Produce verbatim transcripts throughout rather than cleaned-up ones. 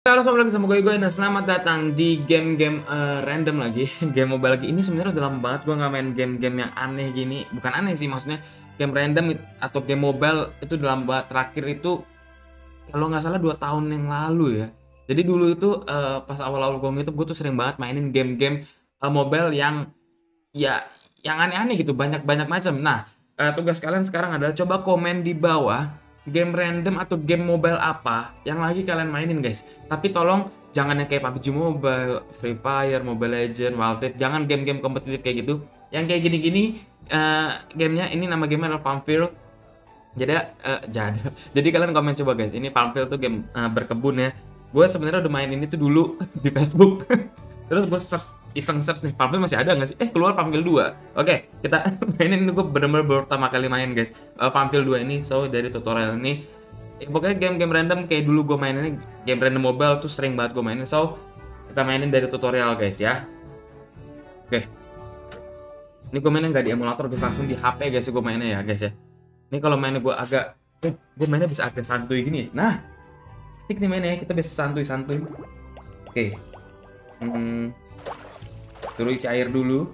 Halo, selamat lagi sama gue gue dan selamat datang di game-game eh, random lagi. Game mobile lagi. Ini sebenarnya udah lama banget gue nggak main game-game yang aneh gini. Bukan aneh sih, maksudnya game random it- atau game mobile itu udah lama banget. Terakhir itu kalau nggak salah dua tahun yang lalu ya. Jadi dulu itu eh, pas awal-awal gue itu gue tuh sering banget mainin game-game eh, mobile yang ya yang aneh-aneh gitu, banyak-banyak macam. Nah, eh, tugas kalian sekarang adalah coba komen di bawah game random atau game mobile apa yang lagi kalian mainin, guys. Tapi tolong jangan yang kayak P U B G Mobile, Free Fire, Mobile Legend, Wild Rift, jangan game-game kompetitif kayak gitu. Yang kayak gini-gini eh, gamenya ini nama gamenya adalah Farmville. Jadi eh, jadi jadi kalian komen coba, guys. Ini Farmville tuh game eh, berkebun ya. Gue sebenarnya udah main ini tuh dulu di Facebook. Terus gue search, iseng search nih, Farmville masih ada nggak sih? Eh, keluar Farmville dua. Oke, kita mainin ini, gue bener-bener baru pertama kali main, guys. Uh, Farmville dua ini, so dari tutorial ini. Ya, pokoknya game-game random kayak dulu gue main ini, game random mobile tuh sering banget gue mainin. So, kita mainin dari tutorial, guys ya. Oke. Ini gue mainnya nggak di emulator, guys. Langsung di H P, guys, gue mainnya ya, guys ya. Ini kalau mainnya gue agak, eh, gue mainnya bisa agak santuy gini. Nah, tik nih mainnya, kita bisa santuy-santuy. Oke. Hmm, suruh isi air dulu.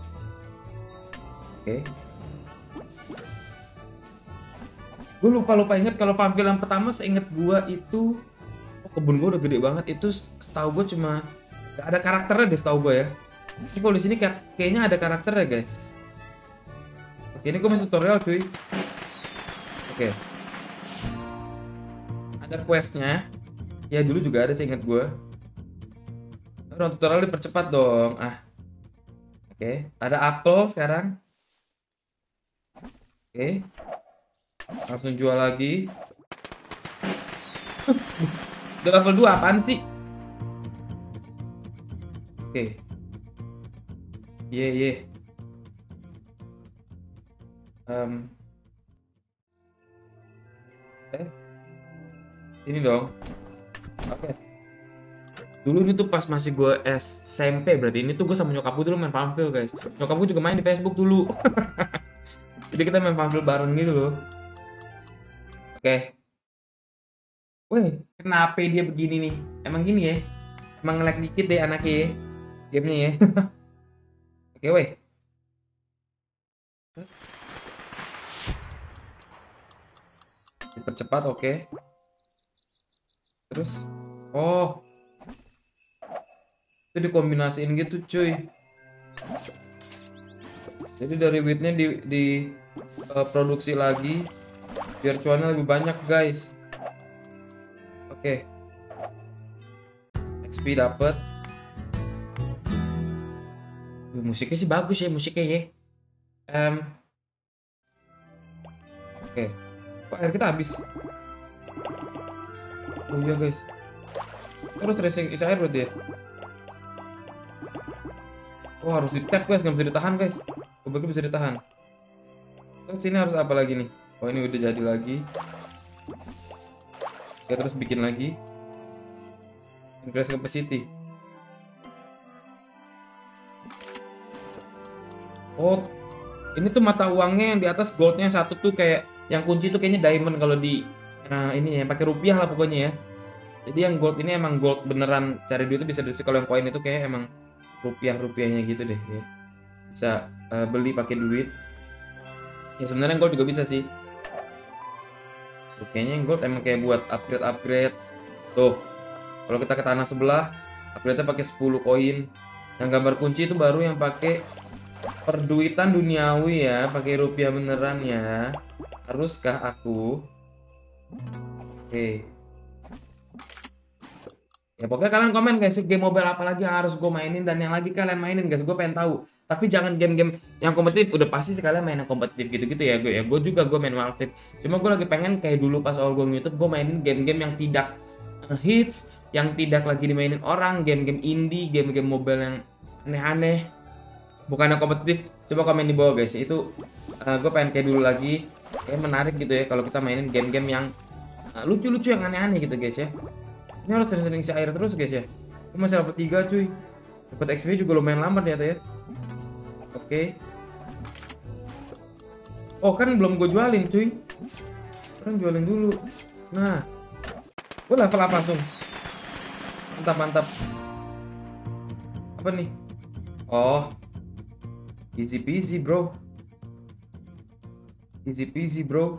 Oke. Gue lupa-lupa inget kalau Farmville yang pertama seinget gue itu, oh, kebun gue udah gede banget. Itu setahu gue cuma gak ada karakternya deh, setahu gue ya. Ini kalau di sini kayak, kayaknya ada karakternya, guys. Oke, ini gue masih tutorial, cuy. Oke. Ada questnya. Ya dulu juga ada seinget gue. Udah tutorial dipercepat dong. Ah. Oke, ada apel sekarang. Oke. Langsung jual lagi. Udah level dua, apaan sih? Oke. Ye, ye. Um. Eh. Ini dong. Oke. Dulu ini tuh pas masih gue S M P, berarti ini tuh gue sama nyokap gue dulu main Farmville, guys. Nyokap gue juga main di Facebook dulu. Jadi kita main Farmville bareng gitu loh. Oke. Weh, kenapa dia begini nih? Emang gini ya? Emang nge-lag dikit deh anaknya ya? Gamenya ya. Oke, weh. Dipercepat, oke. Terus, oh, itu dikombinasiin gitu, cuy. Jadi dari wheatnya di, di uh, produksi lagi biar cuannya lebih banyak, guys. Oke. X P dapet. Uh, musiknya sih bagus ya, musiknya ya. Um, Oke. Kok air kita habis? Oh iya, guys. Terus racing isi air berarti ya? Oh, harus di tap, guys, nggak bisa ditahan, guys. Obatnya bisa ditahan. Terus sini harus apa lagi nih? Oh, ini udah jadi lagi. Kita terus bikin lagi. Increase capacity. Oh, ini tuh mata uangnya yang di atas goldnya satu tuh kayak yang kunci tuh kayaknya diamond kalau di nah, ini ya pakai rupiah lah pokoknya ya. Jadi yang gold ini emang gold beneran, cari duit itu bisa dari kalau yang koin itu kayak emang rupiah-rupiahnya gitu deh ya. Bisa uh, beli pakai duit. Ya sebenarnya gold juga bisa sih. Kayaknya yang gold emang kayak buat upgrade-upgrade. Tuh. Kalau kita ke tanah sebelah, upgrade-nya pakai sepuluh koin. Yang gambar kunci itu baru yang pakai perduitan duniawi ya, pakai rupiah beneran ya. Haruskah aku? Oke. Ya pokoknya kalian komen, guys, game mobile apa lagi yang harus gue mainin dan yang lagi kalian mainin, guys. Gue pengen tahu. Tapi jangan game-game yang kompetitif. Udah pasti sekalian main yang kompetitif gitu-gitu ya gue ya. Gue juga gue main Wild Rift. Cuma gue lagi pengen kayak dulu pas awal gue YouTube, gue mainin game-game yang tidak uh, hits, yang tidak lagi dimainin orang, game-game indie, game-game mobile yang aneh-aneh. Bukan yang kompetitif. Coba komen di bawah, guys. Itu uh, gue pengen kayak dulu lagi. Kayak menarik gitu ya kalau kita mainin game-game yang uh, lucu-lucu, yang aneh-aneh gitu, guys ya. Ini harus sering-sering isi air terus, guys ya. Ini masih level tiga, cuy. Dapat X P juga lumayan lambat ternyata ya. Oke. Oh, kan belum gue jualin, cuy. Kan jualin dulu. Nah. Gue level apa langsung? Mantap, mantap. Apa nih? Oh, easy peasy bro. Easy peasy bro.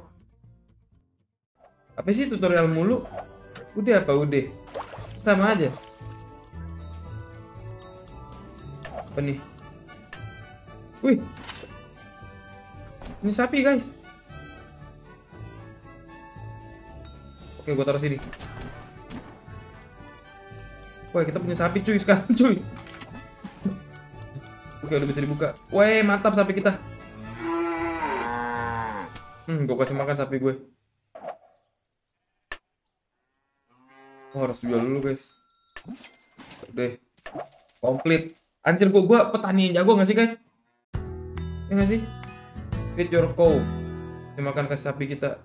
Apa sih tutorial mulu? Udah apa udah? Sama aja. Apa nih? Wih. Ini sapi guys. Oke, gua taruh sini. Wah, kita punya sapi cuy sekarang cuy. Oke, udah bisa dibuka. Wah, mantap sapi kita. Hmm, gue kasih makan sapi gue. Oh, harus jual dulu guys. Udah komplit. Anjir, gue gue petani yang jago nggak sih guys? Ya nggak sih? Feed your cow. Kasih makan ke sapi kita.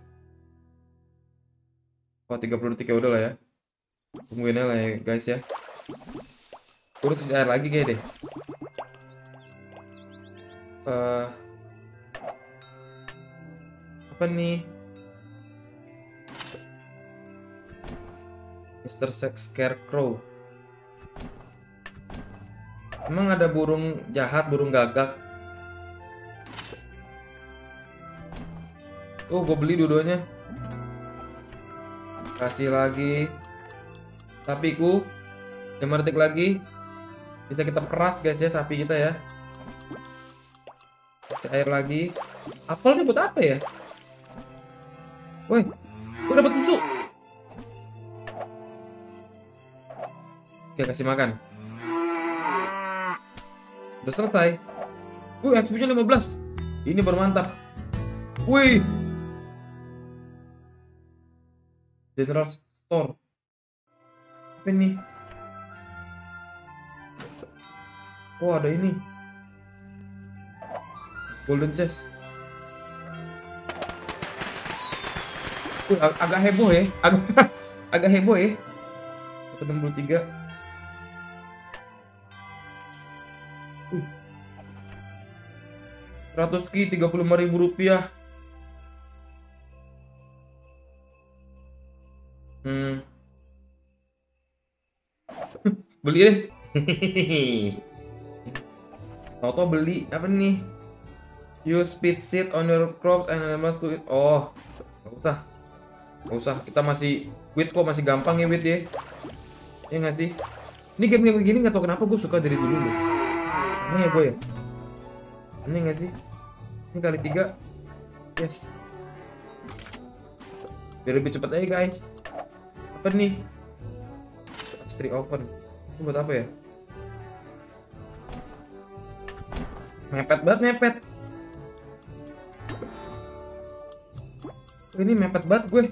Oh, tiga puluh detik ya udah lah ya. Tungguin aja lah ya guys ya. Terus isi air lagi kayak deh. Uh, apa nih? mister Sex Scarecrow. Emang ada burung jahat, burung gagak? Oh, gue beli dua-duanya. Kasih lagi. Sapiku. lima detik lagi. Bisa kita peras guys ya sapi kita ya. Kasih air lagi. Apelnya buat apa ya? Woi, gue dapat susu. Oke, kasih makan. Udah selesai. Wih, X P-nya lima belas. Ini baru mantap. Wih. General Store. Apa ini? Oh, ada ini. Golden chest. Uh, ag agak heboh ya. Agak agak heboh ya. enam puluh tiga. Uh. seratus ki tiga puluh lima ribu rupiah. Hmm. Beli deh. Toto beli apa nih? Use speed seed on your crops and animals to eat. Oh, nggak usah, nggak usah. Kita masih wheat kok, masih gampang ya wheat ya. Ya nggak sih? Ini game-game begini nggak tau kenapa gue suka dari dulu loh. Aneh ya gue ya. Aneh nggak sih? Ini kali tiga. Yes. Biar lebih cepat aja guys. Apa nih? Pastry oven. Itu buat apa ya? Mepet banget, mepet. Ini mepet banget gue.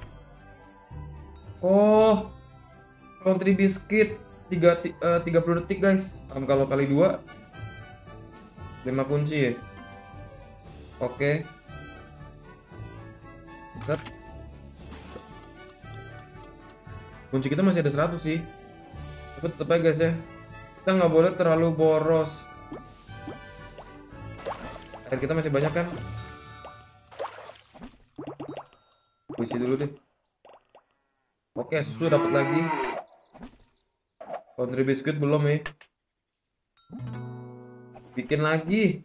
Oh, country biscuit tiga, uh, tiga puluh detik guys. Um, kalau kali dua lima kunci ya. Oke. Set. Kunci kita masih ada seratus sih. Tapi tetap aja guys ya. Kita nggak boleh terlalu boros. Air kita masih banyak kan? Isi dulu deh. Oke, susu dapat lagi. Country biscuit belum ya. Bikin lagi.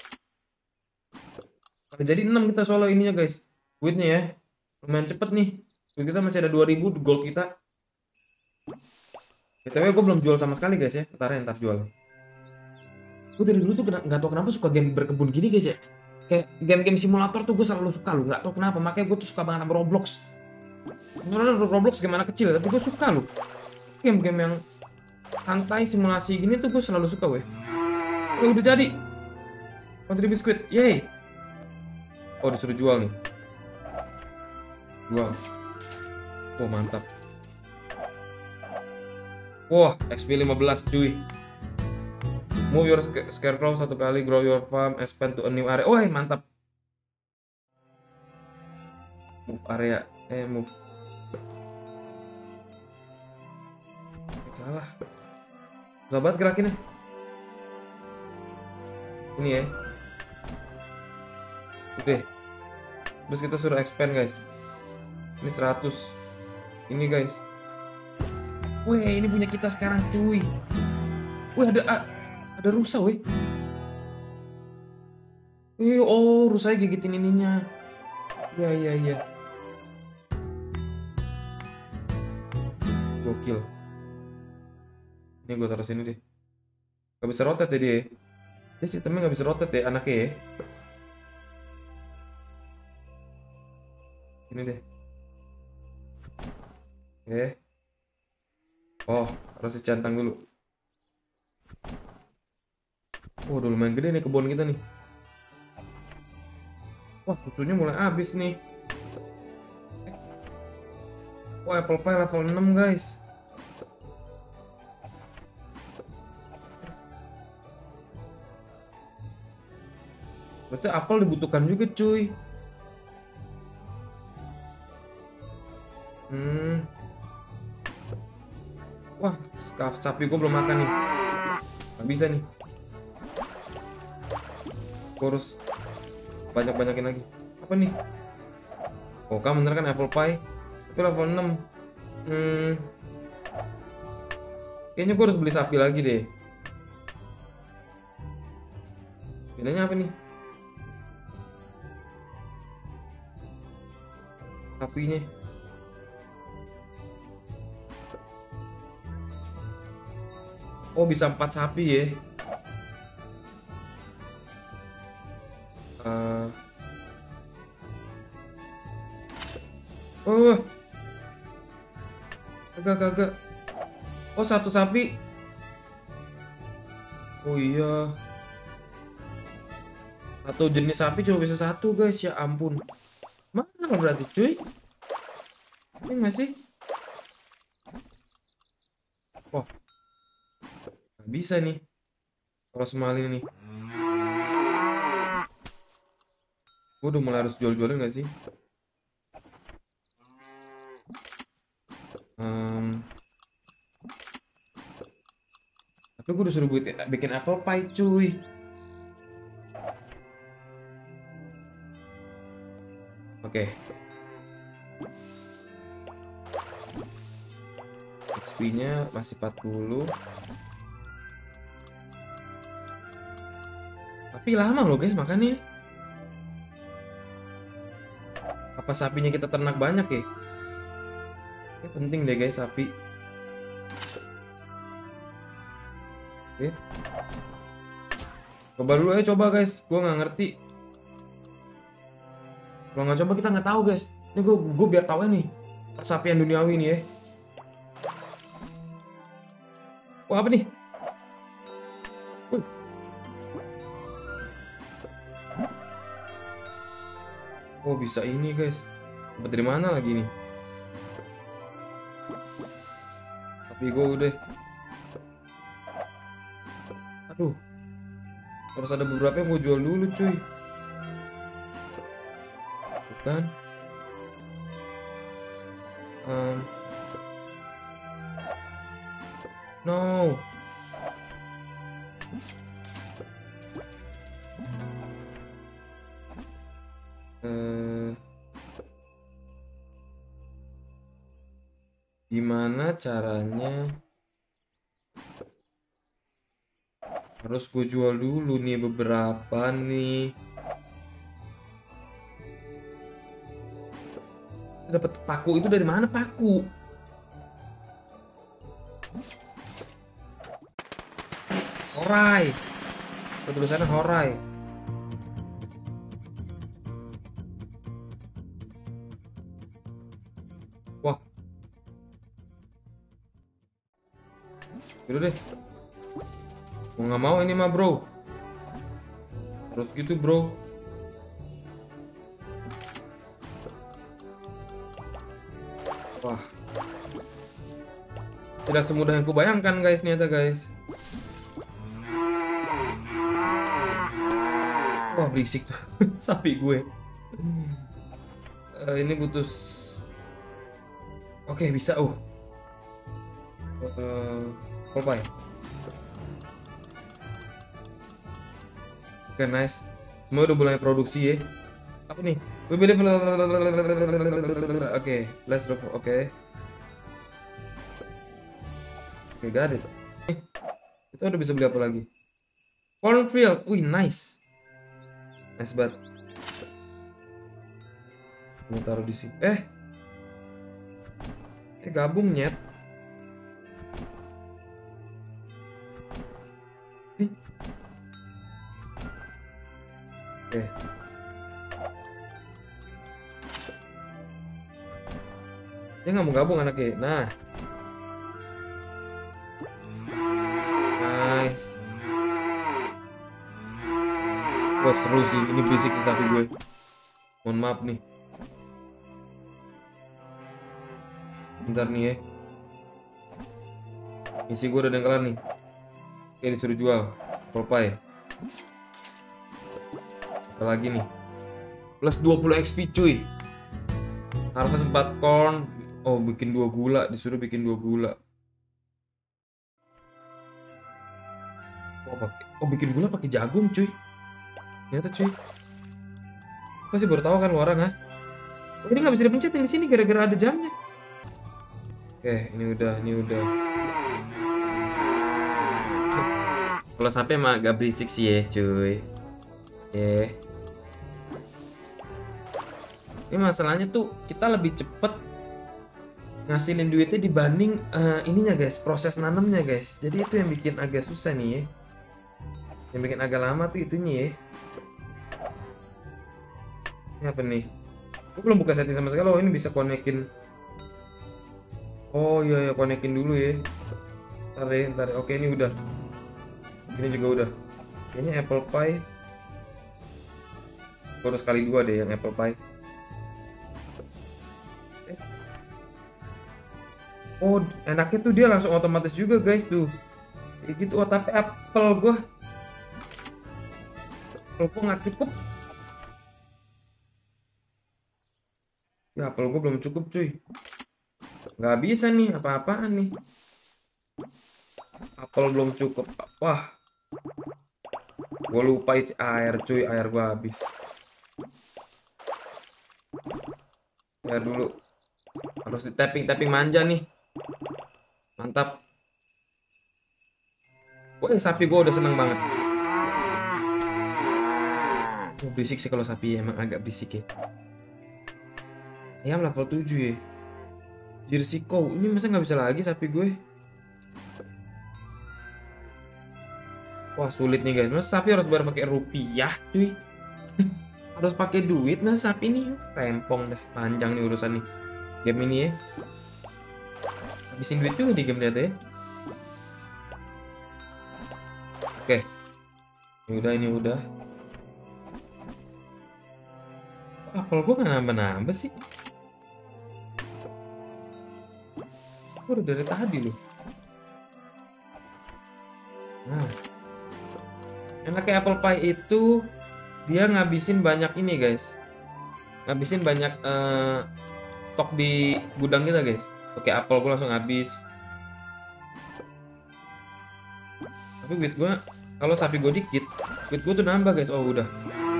Jadi enam kita solo ininya guys. Duitnya ya. Lumayan cepet nih. Duit kita masih ada dua ribu gold kita. B T W gue belum jual sama sekali guys ya. Ntar ya, ntar jual. Gue dari dulu tuh nggak tau kenapa suka game berkebun gini guys ya. Kayak game-game simulator tuh gue selalu suka loh. Nggak tau kenapa. Makanya gue tuh suka banget sama Roblox. Sebenarnya Roblox gimana kecil tapi gue suka loh. Game-game yang santai simulasi gini tuh gue selalu suka weh. Oh, udah jadi. Country biscuit. Yeay. Oh, disuruh jual nih. Jual. Oh, mantap. Wah, X P lima belas cuy. Move your scarecrow satu kali, grow your farm, expand to a new area. Wah, mantap. Move area, eh move. Salah. Gak banget gerakinnya. Ini ya. Udah. Terus kita suruh expand guys. Ini seratus. Ini guys. Weh, ini punya kita sekarang, cuy. Wih, ada a- ada rusa, weh. Wih, oh, rusanya gigitin ininya. Iya, iya, iya. Gokil. Ini gue taruh sini deh. Gak bisa rotate ya dia. Dia sistemnya gak bisa rotate ya anaknya ya. Ini deh. Oke. Oh, harus dicantang dulu. Oh, udah lumayan gede nih kebun kita nih. Wah, susunya mulai habis nih. Oh, apple pie level enam, guys. Berarti apel dibutuhkan juga, cuy. Hmm. Wah, sapi gue belum makan nih. Gak bisa nih. Gue harus banyak-banyakin lagi. Apa nih? Oh, kan bener kan apple pie. Tapi level enam. Hmm. Kayaknya gue harus beli sapi lagi deh. Bedanya apa nih? Sapinya. Oh, bisa empat sapi ya. Uh... Oh. Kagak, kagak. Oh, satu sapi. Oh iya. Satu jenis sapi cuma bisa satu, guys. Ya ampun. Mana berarti, cuy? Ini nggak sih? Wah. Nggak bisa nih. Kalau semua ini nih. Gue udah mulai harus jual-jualin nggak sih? Um, tapi gue udah suruh bikin, bikin apple pie, cuy. Oke. Okay. X P-nya masih empat puluh. Tapi lama loh, guys, makannya. Apa sapinya kita ternak banyak ya? Ini penting deh, guys, sapi. Oke. Coba dulu aja, coba, guys. Gue nggak ngerti. Kalau nggak coba kita nggak tahu, guys. Ini gue gue biar tahu nih persapian duniawi nih ya. Wah, apa nih? Wih. Oh, bisa ini, guys. Dapat dari mana lagi nih? Tapi gue udah. Aduh. Harus ada beberapa yang gue jual dulu, cuy. Bukan. Um. No. Uh, gimana caranya? Harus gue jual dulu nih beberapa nih. Dapat paku itu dari mana, paku? Horai. Tulisannya Horai. Wah. Gitu deh. Mau nggak mau ini mah, bro. Terus gitu, bro. Wah. Tidak semudah yang kubayangkan, guys, ternyata, guys. Wah, berisik tuh sapi gue. Uh, ini butuh. Oke, okay, bisa. Oh. Uh, apa ya? Oke, okay, nice. Semua udah mulai produksi ya. Apa nih? Oke, okay, let's drop. Oke. Okay. Oke, gak ada tuh. Eh, itu udah bisa beli apa lagi? Cornfield, wih nice. Nice banget. Mau taruh di sini. Eh, eh gabung nyet. Ih. Oke. Dia nggak mau gabung anaknya. Nah, nice. Wah seru sih. Ini berisik sih sapi gue. Mohon maaf nih. Bentar nih ya. Misi gue udah ada yang kelar nih. Oke, disuruh jual Popeye. Apa lagi nih? Plus dua puluh X P cuy. Harvest empat corn. Oh, bikin dua gula. Disuruh bikin dua gula. Oh, pakai. Oh, bikin gula pakai jagung cuy. Ternyata cuy. Pasti baru tahu kan lu orang, ha? Oh, ini nggak bisa dipencet di sini gara-gara ada jamnya. Oke, ini udah, ini udah. Kalau sampai emang agak berisik sih ya, cuy. Eh. Ini masalahnya tuh kita lebih cepet ngasilin duitnya dibanding uh, ininya guys, proses nanamnya guys. Jadi itu yang bikin agak susah nih ya. Yang bikin agak lama tuh itunya ya. Ini apa nih? Gue belum buka setting sama sekali. Oh, ini bisa konekin. Oh iya ya, konekin dulu ya. Ntar deh, ntar. Oke, ini udah. Ini juga udah. Ini apple pie. Gue harus kali dua deh yang apple pie. Oh, enaknya tuh dia langsung otomatis juga guys tuh. Kayak gitu. Oh, tapi apel gue. Apel gue nggak cukup. Ya, apel gue belum cukup cuy. Nggak bisa nih, apa-apaan nih. Apel belum cukup. Wah. Gue lupa isi air cuy. Air gue habis. Air dulu. Harus di tapping-tapping manja nih. Mantap. Wah, sapi gue udah seneng banget. Oh, berisik sih kalau sapi emang agak berisik ya. Ayam level tujuh ya. Jersey cow. Ini masa nggak bisa lagi sapi gue? Wah, sulit nih guys. Masa sapi harus bayar pakai rupiah cuy? Harus pakai duit. Masa sapi nih rempong dah. Panjang nih urusan nih. Game ini ya. Habisin duit juga di game lihat ya. Oke. Ini udah, ini udah. Apel gue gak nambah-nambah sih. Gue udah dari tadi loh. Nah. Enaknya apple pie itu dia ngabisin banyak ini guys. Ngabisin banyak uh, stok di gudang kita guys. Oke, apel gue langsung habis. Tapi duit gue, kalau sapi gue dikit, duit gue tuh nambah guys. Oh udah.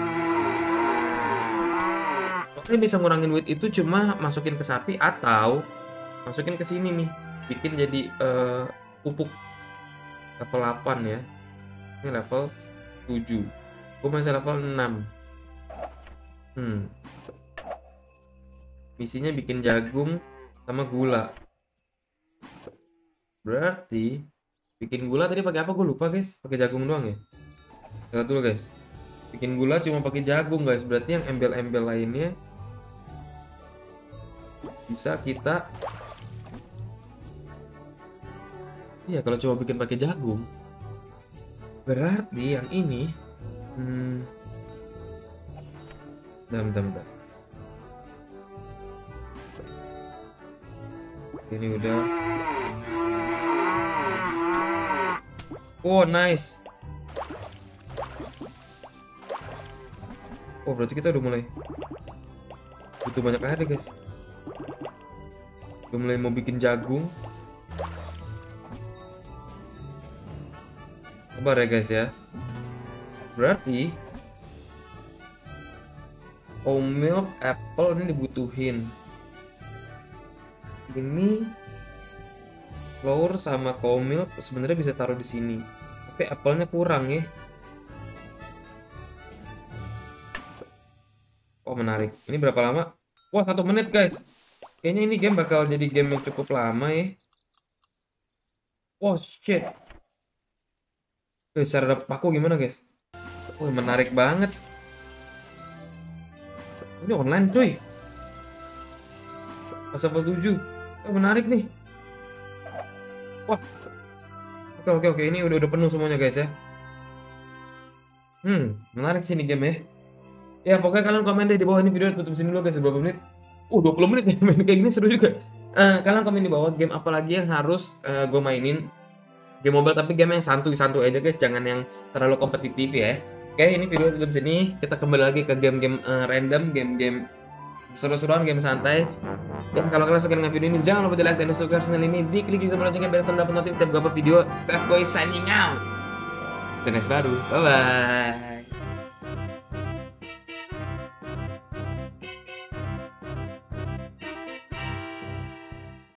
Oke, bisa ngurangin duit itu cuma masukin ke sapi atau masukin ke sini nih, bikin jadi uh, pupuk level delapan ya. Ini level tujuh. Gue masih level enam. Hmm. Misinya bikin jagung sama gula. Berarti bikin gula tadi pakai apa gue lupa guys. Pakai jagung doang ya. Lihat dulu guys. Bikin gula cuma pakai jagung guys. Berarti yang embel-embel lainnya bisa kita. Iya, kalau coba bikin pakai jagung. Berarti yang ini hmm. Bentar, bentar, bentar. Ini udah. Oh nice. Oh berarti kita udah mulai butuh banyak air guys. Udah mulai mau bikin jagung. Sabar ya guys ya. Berarti oat milk apple ini dibutuhin. Ini Flower sama Comil sebenarnya bisa taruh di sini. Tapi apelnya kurang ya. Oh menarik. Ini berapa lama? Wah satu menit guys. Kayaknya ini game bakal jadi game yang cukup lama ya. Oh shit. Guys, cara dapet paku gimana guys? Oh menarik banget. Ini online cuy. Pas level tujuh. Oh menarik nih. Wah. Oke oke oke ini udah udah penuh semuanya guys ya. Hmm, menarik sih ini game ya. Ya pokoknya kalian komen deh di bawah, ini video tutup sini dulu guys, berapa menit? Uh dua puluh menit ya main kayak gini seru juga. Eh, kalian komen di bawah game apa lagi yang harus eh, gue mainin. Game mobile tapi game yang santuy-santuy aja guys, jangan yang terlalu kompetitif ya. Oke, ini video tutup sini. Kita kembali lagi ke game-game eh, random, game-game seru-seruan, game santai. Dan kalau kalian suka dengan video ini, jangan lupa di like dan di subscribe channel ini, di klik juga loncengnya biar selalu dapat notif setiap gue upload video. Saya Skoy signing out. Kita next baru. Bye bye.